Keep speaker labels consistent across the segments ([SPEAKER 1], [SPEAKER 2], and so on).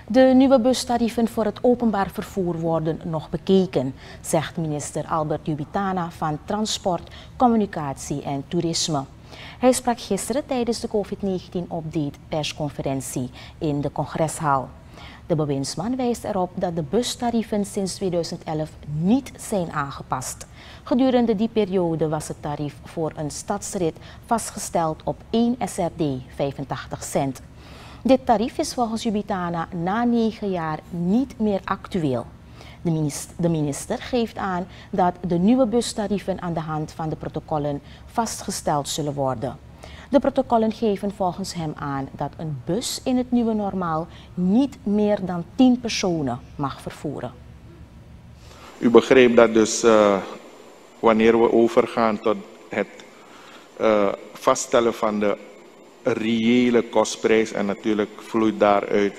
[SPEAKER 1] De nieuwe bustarieven voor het openbaar vervoer worden nog bekeken, zegt minister Albert Jubitana van Transport, Communicatie en Toerisme. Hij sprak gisteren tijdens de COVID-19-update persconferentie in de congreshal. De bewindsman wijst erop dat de bustarieven sinds 2011 niet zijn aangepast. Gedurende die periode was het tarief voor een stadsrit vastgesteld op 1 SRD 85 cent. Dit tarief is volgens Jubitana na 9 jaar niet meer actueel. De minister geeft aan dat de nieuwe bustarieven aan de hand van de protocollen vastgesteld zullen worden. De protocollen geven volgens hem aan dat een bus in het nieuwe normaal niet meer dan 10 personen mag vervoeren.
[SPEAKER 2] U begreep dat dus wanneer we overgaan tot het vaststellen van de reële kostprijs en natuurlijk vloeit daaruit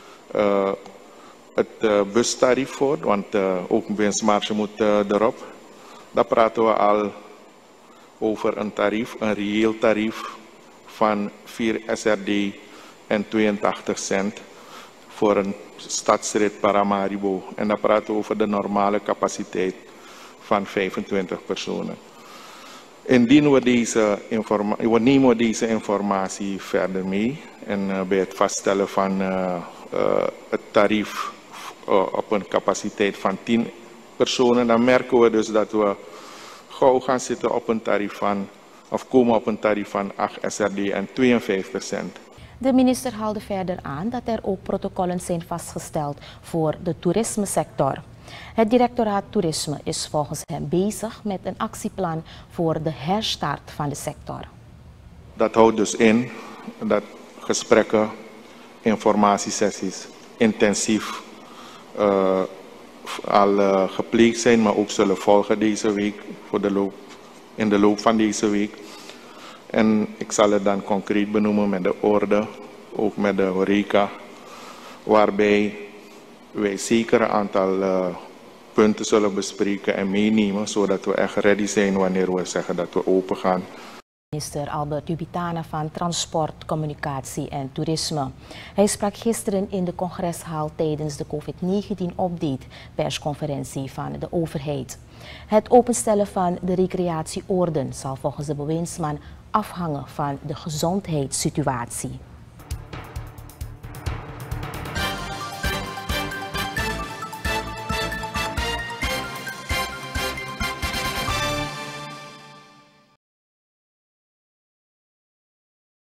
[SPEAKER 2] het bustarief voort, want de openwinstmarge moet erop. Dan praten we al over een tarief, een reëel tarief van 4 SRD en 82 cent voor een stadsrit Paramaribo. En dan praten we over de normale capaciteit van 25 personen. Indien we nemen we deze informatie verder mee en bij het vaststellen van het tarief op een capaciteit van 10 personen, dan merken we dus dat we gauw gaan zitten op een tarief van, of komen op een tarief van 8 SRD en 52 cent.
[SPEAKER 1] De minister haalde verder aan dat er ook protocollen zijn vastgesteld voor de toerismesector. Het directoraat toerisme is volgens hem bezig met een actieplan voor de herstart van de sector.
[SPEAKER 2] Dat houdt dus in dat gesprekken, informatiesessies intensief al gepleegd zijn, maar ook zullen volgen deze week, in de loop van deze week. En ik zal het dan concreet benoemen met de orde, ook met de horeca, waarbij wij zeker een aantal punten zullen bespreken en meenemen, zodat we echt ready zijn wanneer we zeggen dat we open gaan.
[SPEAKER 1] Minister Albert Jubitana van Transport, Communicatie en Toerisme. Hij sprak gisteren in de congreshal tijdens de COVID-19-update persconferentie van de overheid. Het openstellen van de recreatieoorden zal volgens de bewindsman afhangen van de gezondheidssituatie.